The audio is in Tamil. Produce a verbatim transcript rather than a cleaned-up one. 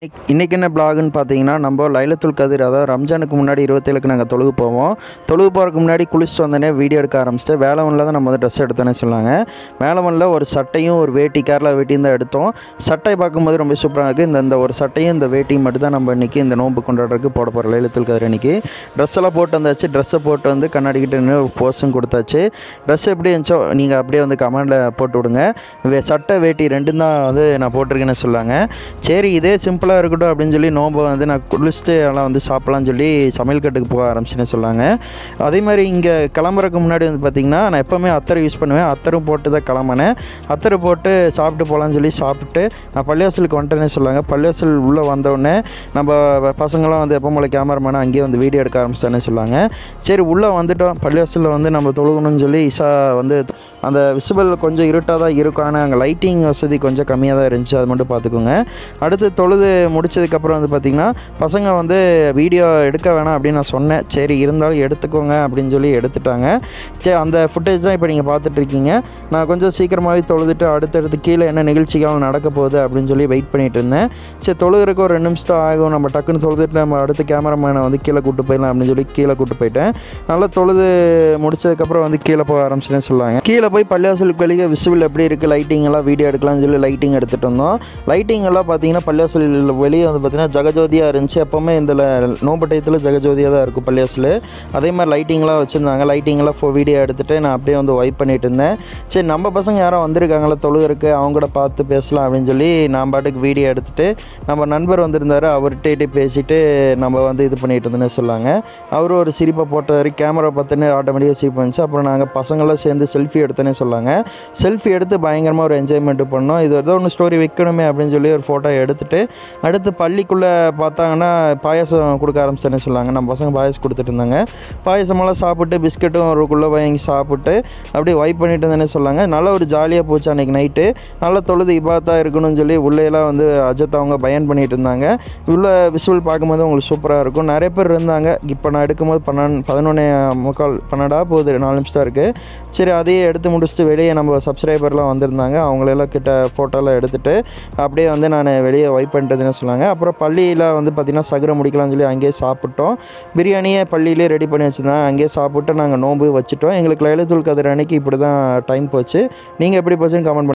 இன்னைக்கு இன்னைக்கு என்ன பிளாக்னு பார்த்தீங்கன்னா, நம்ம லைலத்துல் கதிர் அதாவது ரம்ஜானுக்கு முன்னாடி இருபத்தேழுக்கு நாங்கள் தொழுகு போவோம். தொழுகு போகிறதுக்கு முன்னாடி குளிச்சுட்டு வந்தோடனே வீடியோ எடுக்க ஆரம்பிச்சிட்டு வேலவனில் தான் நம்ம வந்து ட்ரெஸ் எடுத்தோன்னே சொன்னாங்க. வேலவனில் ஒரு சட்டையும் ஒரு வேட்டி கேரளா வேட்டியும் தான் எடுத்தோம். சட்டை பார்க்கும்போது ரொம்ப சூப்பராக இருக்குது. இந்த இந்த ஒரு சட்டையும் இந்த வேட்டியும் மட்டும் தான் நம்ம இன்றைக்கி இந்த நோன்பு கொண்டாடுறதுக்கு போட போகிறோம். லைலத்துல் கதிர் அன்றைக்கி ட்ரெஸ் எல்லாம் போட்டு வந்தாச்சு. ட்ரெஸ்ஸை போட்டு வந்து கண்ணாடிக்கிட்ட நின்று ஒரு போஸும் கொடுத்தாச்சு. ட்ரெஸ் எப்படி இருந்துச்சோ நீங்கள் அப்படியே வந்து கமெண்டில் போட்டு விடுங்க. வே சட்டை வேட்டி ரெண்டும் தான் வந்து நான் போட்டிருக்கேன்னு சொல்லாங்க. சரி இதே சிம்பிளாக இருக்கட்டும் அப்படின்னு சொல்லி நோம்பு வந்து நான் குளிச்சுட்டு எல்லாம் வந்து சாப்பிட்லான்னு சொல்லி சமையல் கட்டுக்கு போக ஆரம்பிச்சுன்னு சொல்லாங்க. அதே மாதிரி இங்கே கிளம்புறதுக்கு முன்னாடி வந்து பார்த்திங்கன்னா, நான் எப்போவுமே அத்தரை யூஸ் பண்ணுவேன். அத்தரும் போட்டு தான் கிளம்பினேன். அத்தரை போட்டு சாப்பிட்டு போகலான்னு சொல்லி சாப்பிட்டு நான் பள்ளிவாசலுக்கு வந்துட்டேன்னே சொல்லாங்க. பள்ளிவாசல் உள்ளே வந்தோடனே நம்ம பசங்களாம் வந்து எப்போ போல கேமராமேனை அங்கேயே வந்து வீடியோ எடுக்க ஆரம்பிச்சிட்டானே சொல்லாங்க. சரி உள்ளே வந்துட்டோம். பள்ளிவாசலில் வந்து நம்ம தொழுகணும்னு சொல்லி இசா வந்து அந்த விசிபிள் கொஞ்சம் இருட்டாக தான் இருக்கும். ஆனால் அங்கே லைட்டிங் வசதி கொஞ்சம் கம்மியாக தான் இருந்துச்சு. அது மட்டும் பார்த்துக்கோங்க. அடுத்து தொழுது முடிச்சதுக்கப்புறம் வந்து பார்த்திங்கன்னா, பசங்க வந்து வீடியோ எடுக்க வேணாம் அப்படின்னு நான் சொன்னேன். சரி இருந்தாலும் எடுத்துக்கோங்க அப்படின்னு சொல்லி எடுத்துட்டாங்க. சரி அந்த ஃபுட்டேஜ் தான் இப்போ நீங்கள் பார்த்துட்ருக்கீங்க. நான் கொஞ்சம் சீக்கிரமாகவே தொழுதுட்டு அடுத்தடுத்து கீழே என்ன நிகழ்ச்சிகள் நடக்க போகுது அப்படின்னு சொல்லி வெயிட் பண்ணிகிட்டு இருந்தேன். சரி தொழுகிறக்கு ஒரு ரெண்டு நிமிஷம் ஆகும், நம்ம டக்குன்னு தொழுதுட்டு நம்ம அடுத்த கேமராமேனை வந்து கீழே கூப்பிட்டு போயிடலாம் அப்படின்னு சொல்லி கீழே கூப்பிட்டு போயிட்டேன். நல்லா தொழுது முடிச்சதுக்கப்புறம் வந்து கீழே போக ஆரம்பிச்சுன்னு சொல்லுவாங்க. கீழே போய் பள்ளிவாசலுக்கு வெளியே விசிபிள் எப்படி இருக்குது, லைட்டிங் எல்லாம் வீடியோ எடுக்கலாம்னு சொல்லி லைட்டிங் எடுத்துகிட்டு வந்தோம். லைட்டிங் எல்லாம் பார்த்தீங்கன்னா பள்ளிவாசல் வெளியே வந்து பார்த்திங்கன்னா ஜகஜோதியாக இருந்துச்சு. எப்போவுமே இந்த நோம்பு டயத்தில் ஜகஜோதியாக தான் இருக்கும் பள்ளிவாசல். அதே மாதிரி லைட்டிங்லாம் வச்சுருந்தாங்க. லைட்டிங்கெல்லாம் ஃபோ வீடியோ எடுத்துகிட்டு நான் அப்படியே வந்து வைப் பண்ணிகிட்டு இருந்தேன். சரி நம்ம பசங்க யாரும் வந்திருக்காங்களா தொழுகிறக்கு, அவங்க கூட பார்த்து பேசலாம் அப்படின்னு சொல்லி நான் பாட்டுக்கு வீடியோ எடுத்துகிட்டு நம்ம நண்பர் வந்திருந்தார். அவர்கிட்ட பேசிவிட்டு நம்ம வந்து இது பண்ணிகிட்டு இருந்தேன்னு சொல்லாங்க. அவரும் ஒரு சிரிப்பை போட்டார். கேமரா பார்த்துன்னு ஆட்டோமேட்டிக்காக சிரிப்பு வந்துச்சு. அப்புறம் நாங்கள் பசங்களாம் சேர்ந்து செல்ஃபி எடுத்தோன்னே சொல்லாங்க. செல்ஃபி எடுத்து பயங்கரமாக ஒரு என்ஜாய்மெண்ட்டு பண்ணோம். இது ஏதோ ஒன்று ஸ்டோரி வைக்கணுமே அப்படின்னு சொல்லி ஒரு ஃபோட்டோ எடுத்துகிட்டு அடுத்து பள்ளிக்குள்ளே பார்த்தாங்கன்னா பாயாசம் கொடுக்க ஆரம்பிச்சேன்னு சொல்லாங்க. நம்ம பசங்க பாயாசம் கொடுத்துட்டு இருந்தாங்க. பாயாசமெல்லாம் சாப்பிட்டு பிஸ்கட்டும் ஒருக்குள்ளே வாங்கி சாப்பிட்டு அப்படியே வைப் பண்ணிட்டு இருந்தேன்னு சொல்லாங்க. நல்லா ஒரு ஜாலியாக போச்சு அன்றைக்கி நைட்டு. நல்லா தொழுது இபாத்தாக இருக்கணும்னு சொல்லி உள்ளேலாம் வந்து அஜத் அவங்க பயன் பண்ணிகிட்டு இருந்தாங்க. உள்ள விசுவல் பார்க்கும்போது உங்களுக்கு சூப்பராக இருக்கும். நிறைய பேர் இருந்தாங்க. இப்போ நான் எடுக்கும்போது பன்னெண்டு பதினொன்னே முக்கால் பன்னெண்டாக போகுது, நாலு நிமிஷம் தான் இருக்குது. சரி அதையே எடுத்து முடிச்சுட்டு வெளியே நம்ம சப்ஸ்கிரைபர்லாம் வந்திருந்தாங்க. அவங்களெல்லாம் கிட்ட ஃபோட்டோலாம் எடுத்துகிட்டு அப்படியே வந்து நான் வெளியே வைப் பண்ணிட்டதுன்னு சொன்னாங்க. அப்புறம் பள்ளியில் வந்து பார்த்திங்கன்னா சகரை முடிக்கலாம்னு சொல்லி அங்கேயே சாப்பிட்டோம். பிரியாணியை பள்ளியிலே ரெடி பண்ணி வச்சுருந்தாங்க. அங்கேயே சாப்பிட்டு நாங்கள் நோன்பு வச்சுட்டோம். எங்களுக்கு லைலத்துல் கதிர் அன்னைக்கு இப்படி தான் டைம் போச்சு. நீங்கள் எப்படி போச்சுன்னு கமெண்ட் பண்ணுங்கள்.